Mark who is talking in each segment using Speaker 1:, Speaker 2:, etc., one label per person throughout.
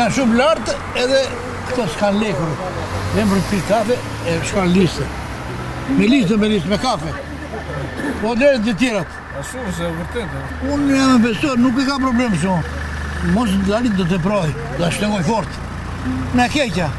Speaker 1: janë shumë lartë edhe këto s'kan lekur. Vem për pi kafe e shkon listë. Me listë, me kafe. Po deri të tjerat.
Speaker 2: A shumë se vërtet.
Speaker 1: Unë jam investor, nuk e ka problem shumë. Mos dalit do të proj, do të shtegoj fort. Me keqja.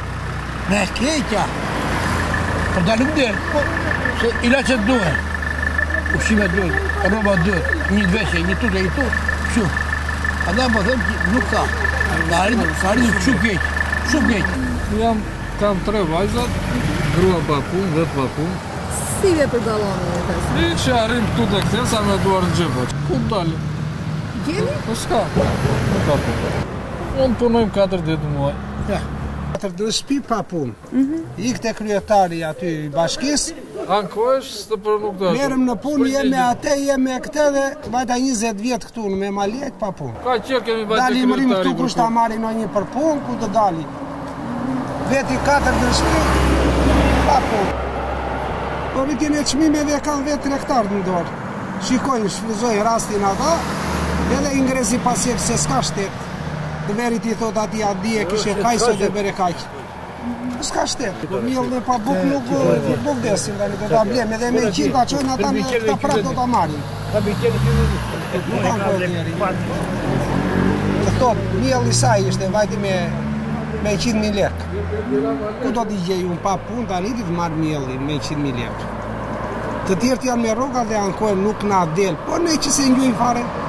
Speaker 1: Për dalim del, po, se ilaqet duhen. Ushqimet duhen, roba duhen, një të veshje, një tute, një tute, kështu. Ata po them që nuk ka. Ka arritur shumë keq.
Speaker 2: Kam 3 vajzat, grua pa punë, vet pa punë.
Speaker 3: Si ve për dalloni e tas?
Speaker 2: Që arrim këtu të këthe, sa me duar në gjepë. Ku dalë?
Speaker 3: Gjeni?
Speaker 2: Po s'ka. Pa punë. Unë punojmë 40 muaj.
Speaker 1: Ja.
Speaker 4: 4 shtëpi pa punë. Ikte kryetari aty i bashkisë.
Speaker 2: Ankohesh, së për nuk të
Speaker 4: Merëm në punë, jemi atë, jemi këte dhe vajta 20 vjetë këtu në me Malek pa punë.
Speaker 2: Ka që kemi bajtë
Speaker 4: kryetari. Dalim rrim këtu kushta marrin në një për punë, ku të dali. Veti 4 shtëpi pa punë. Po vitin e çmimeve kanë vetë tregtarët në dorë. Shikojnë, shfryzojnë rastin ata, edhe ingresi pasjep se s'ka shtet. Të verit i thot ati a di e kishe kajso dhe bere kaq. S'ka shtet. Miell dhe pa buk nuk desin, do ta blem edhe me 100 ta çojnë ata në këta prap do ta marrin. Nuk kanë kohë tjerë. Të thot, miell i saj ishte vajti me 100.000 lekë. Ku do t'i gjej unë pa punë, tani ti të marrë mielli me 100.000 lekë. Të tjerët janë me rroga dhe ankojnë nuk na del, po ne që se njujnë fare.